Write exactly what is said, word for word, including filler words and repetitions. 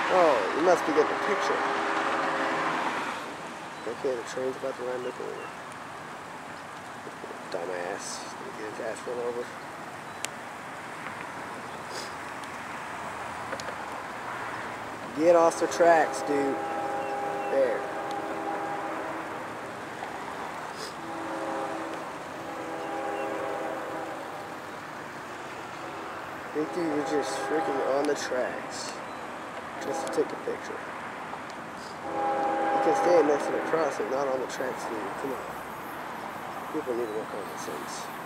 Oh, you must be getting a picture. Okay, the train's about to land the corner. Dumbass. Gonna get his ass run over. Get off the tracks, dude. There. I think you were just freaking on the tracks just to take a picture. You can stand next to the crossing, not on the tracks, dude. Come on. People need to work on these things.